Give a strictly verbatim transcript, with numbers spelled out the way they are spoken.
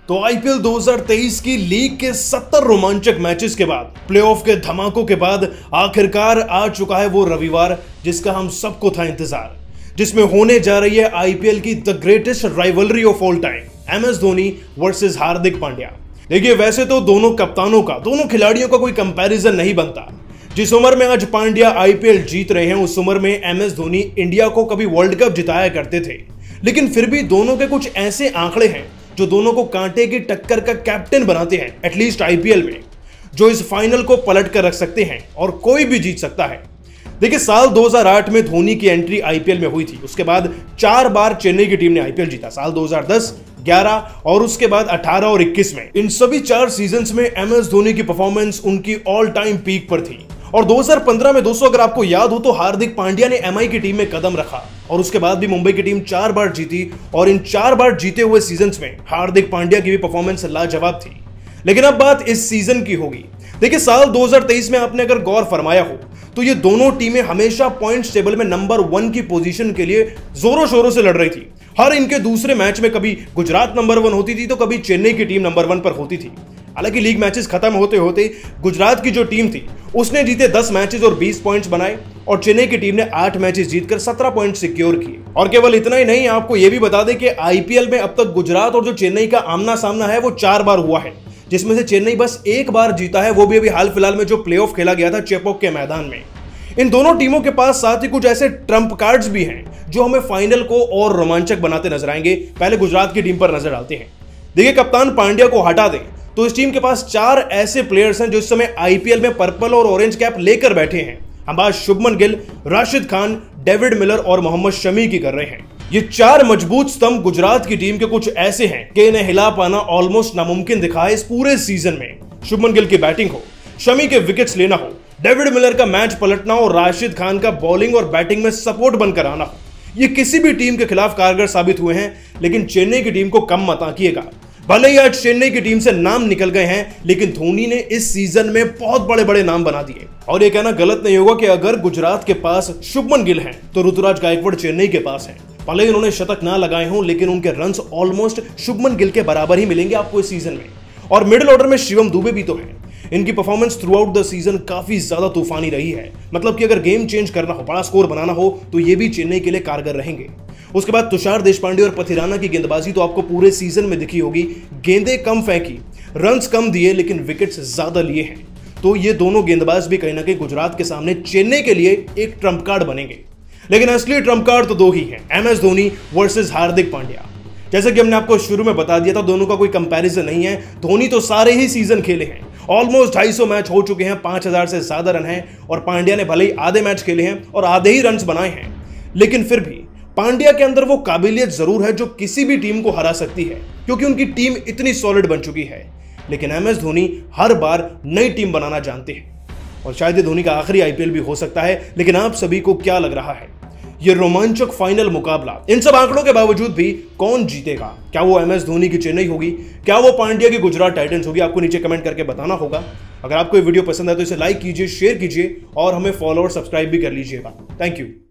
तो आईपीएल दो हज़ार तेईस की लीग के सत्तर रोमांचक मैचेस के बाद, प्लेऑफ के धमाकों के बाद आखिरकार आ चुका है वो रविवार जिसका हम सबको था इंतजार, जिसमें होने जा रही है आईपीएल की the greatest rivalry of all time, M S Dhoni versus Hardik Pandya. देखिए, वैसे तो दोनों कप्तानों का, दोनों खिलाड़ियों का कोई कंपैरिजन नहीं बनता। जिस उम्र में आज पांड्या आईपीएल जीत रहे हैं, उस उम्र में एम एस धोनी इंडिया को कभी वर्ल्ड कप जिताया करते थे। लेकिन फिर भी दोनों के कुछ ऐसे आंकड़े हैं जो दोनों को कांटे की टक्कर का कैप्टन बनाते हैं, एटलीस्ट आईपीएल में, जो इस फाइनल को पलट कर रख सकते हैं और कोई भी जीत सकता है। देखिए, साल दो हज़ार आठ में धोनी की एंट्री आईपीएल में हुई थी। उसके बाद चार बार चेन्नई की टीम ने आईपीएल जीता, साल दो हज़ार दस, ग्यारह और उसके बाद अठारह और इक्कीस में। इन सभी चार सीजन्स में एम एस धोनी की परफॉर्मेंस उनकी ऑल टाइम पीक पर थी। और दो हज़ार पंद्रह में दोस्तों, अगर आपको याद हो, तो हार्दिक पांड्या ने एमआई की टीम में कदम रखा और उसके बाद भी मुंबई की टीम चार बार जीती और इन चार बार जीते हुए सीजन्स में हार्दिक पांड्या की भी परफॉर्मेंस लाजवाब थी। लेकिन अब बात इस सीजन की होगी। देखिए, साल दो हज़ार तेईस में आपने अगर गौर फरमाया हो तो ये दोनों टीमें हमेशा पॉइंट्स टेबल में नंबर वन की पोजीशन के लिए जोरों शोरों से लड़ रही थी। हर इनके दूसरे मैच में कभी गुजरात नंबर वन होती थी तो कभी चेन्नई की टीम नंबर वन पर होती थी। हालांकि लीग मैचेस खत्म होते होते गुजरात की जो टीम थी उसने जीते दस मैचेस और बीस पॉइंट्स बनाए और चेन्नई की टीम ने आठ मैचेस जीतकर सत्रह पॉइंट सिक्योर किए। और केवल इतना ही नहीं, आपको यह भी बता दें कि आईपीएल में अब तक गुजरात और जो चेन्नई का आमना सामना है वो चार बार हुआ है, जिसमें से चेन्नई बस एक बार जीता है, वो भी अभी हाल फिलहाल में जो प्लेऑफ खेला गया था चेपॉक के मैदान में। इन दोनों टीमों के पास साथ ही कुछ ऐसे ट्रम्प कार्ड्स भी हैं जो हमें फाइनल को और रोमांचक बनाते नजर आएंगे। पहले गुजरात की टीम पर नजर डालते हैं। देखिए, कप्तान पांड्या को हटा दें तो इस टीम के पास चार ऐसे प्लेयर्स हैं जो इस समय आईपीएल में पर्पल और ऑरेंज कैप लेकर बैठे हैं। हम बात शुभमन गिल, राशिद खान, डेविड मिलर और मोहम्मद शमी की कर रहे हैं। ये चार मजबूत स्तंभ गुजरात की टीम के कुछ ऐसे हैं कि इन्हें हिला पाना ऑलमोस्ट नामुमकिन दिखा है इस पूरे सीजन में। शुभमन गिल की बैटिंग हो, शमी के विकेट्स लेना हो, डेविड मिलर का मैच पलटना और राशिद खान का बॉलिंग और बैटिंग में सपोर्ट बनकर आना हो, ये किसी भी टीम के खिलाफ कारगर साबित हुए हैं। लेकिन चेन्नई की टीम को कम मत आंकिएगा। भले ही आज चेन्नई की टीम से नाम निकल गए हैं, लेकिन धोनी ने इस सीजन में बहुत बड़े बड़े नाम बना दिए। और ये कहना गलत नहीं होगा कि अगर गुजरात के पास शुभमन गिल हैं तो ऋतुराज गायकवाड़ चेन्नई के पास हैं। भले ही उन्होंने शतक ना लगाए हों, लेकिन उनके रन्स ऑलमोस्ट शुभमन गिल के बराबर ही मिलेंगे आपको इस सीजन में। और मिडिल ऑर्डर में शिवम दुबे भी तो है। इनकी performance throughout the season काफी ज्यादा तूफानी रही है। मतलब कि अगर गेम चेंज करना हो, बड़ा स्कोर बनाना हो, तो ये भी चेन्नई के लिए कारगर रहेंगे। उसके बाद तुषार देशपांडे और पथिराना की गेंदबाजी तो आपको पूरे सीजन में दिखी होगी। गेंदें कम फेंकी, रन्स कम दिए, लेकिन विकेट्स ज्यादा लिए हैं। तो ये दोनों गेंदबाज भी कहीं ना कहीं गुजरात के सामने चेन्नई के लिए एक ट्रम्प कार्ड बनेंगे। लेकिन असली ट्रम्प कार्ड तो दो ही है, M S Dhoni versus Hardik Pandya. जैसे कि हमने आपको शुरू में बता दिया था, दोनों का कोई कंपैरिजन नहीं है। धोनी तो सारे ही सीजन खेले हैं, ऑलमोस्ट ढाई सौ मैच हो चुके हैं, पांच हज़ार से ज्यादा रन हैं। और पांड्या ने भले ही आधे मैच खेले हैं और आधे ही रन्स बनाए हैं, लेकिन फिर भी पांड्या के अंदर वो काबिलियत जरूर है जो किसी भी टीम को हरा सकती है, क्योंकि उनकी टीम इतनी सॉलिड बन चुकी है। लेकिन एम एस धोनी हर बार नई टीम बनाना जानते हैं और शायद ये धोनी का आखिरी आईपीएल भी हो सकता है। लेकिन आप सभी को क्या लग रहा है, ये रोमांचक फाइनल मुकाबला इन सब आंकड़ों के बावजूद भी कौन जीतेगा? क्या वो एम एस धोनी की चेन्नई होगी? क्या वो पांड्या की गुजरात टाइटंस होगी? आपको नीचे कमेंट करके बताना होगा। अगर आपको ये वीडियो पसंद है तो इसे लाइक कीजिए, शेयर कीजिए और हमें फॉलो और सब्सक्राइब भी कर लीजिएगा। Thank you.